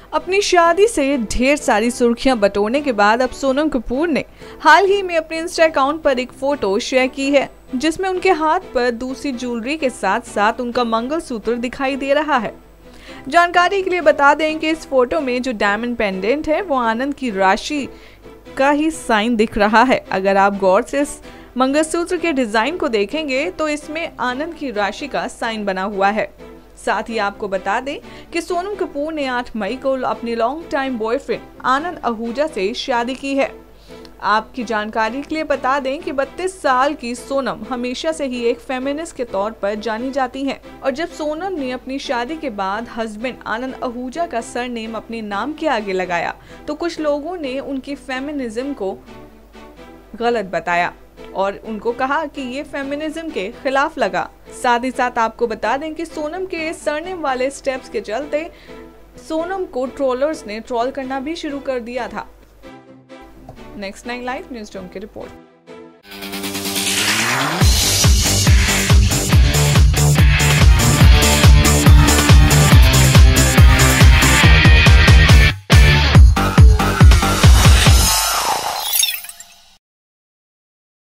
अपनी शादी से ढेर सारी सुर्खियां बटोरने के बाद अब सोनम कपूर ने हाल ही में अपने इंस्टा अकाउंट पर एक फोटो शेयर की है, जिसमें उनके हाथ पर दूसरी ज्वेलरी के साथ साथ उनका मंगलसूत्र दिखाई दे रहा है। जानकारी के लिए बता दें कि इस फोटो में जो डायमंड पेंडेंट है वो आनंद की राशि का ही साइन दिख रहा है। अगर आप गौर से इस मंगलसूत्र के डिजाइन को देखेंगे तो इसमें आनंद की राशि का साइन बना हुआ है। साथ ही आपको बता दें कि सोनम कपूर ने 8 मई को अपने long time boyfriend Anand Ahuja से शादी की है। आपकी जानकारी के लिए बता दें कि 32 साल की सोनम हमेशा से ही एक फेमिनिस्ट के तौर पर जानी जाती हैं और जब सोनम ने अपनी शादी के बाद हस्बैंड आनंद आहूजा का सरनेम अपने नाम के आगे लगाया तो कुछ लोगों ने उनकी फेमिनिज्म को गलत बताया और उनको कहा कि ये फेमिनिज्म के खिलाफ लगा। साथ ही साथ आपको बता दें कि सोनम के सरनेम वाले स्टेप्स के चलते सोनम को ट्रोलर्स ने ट्रोल करना भी शुरू कर दिया था। नेक्स्ट 9 लाइव न्यूज़ रूम की रिपोर्ट।